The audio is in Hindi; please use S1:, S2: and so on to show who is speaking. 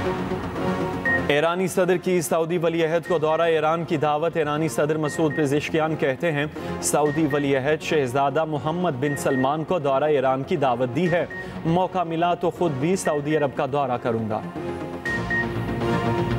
S1: ईरानी सदर की सऊदी वली अहद को दौरा ईरान की दावत। ईरानी सदर मसूद पेज़ेश्कियान कहते हैं सऊदी वली अहद शहजादा मोहम्मद बिन सलमान को दौरा ईरान की दावत दी है। मौका मिला तो खुद भी सऊदी अरब का दौरा करूंगा।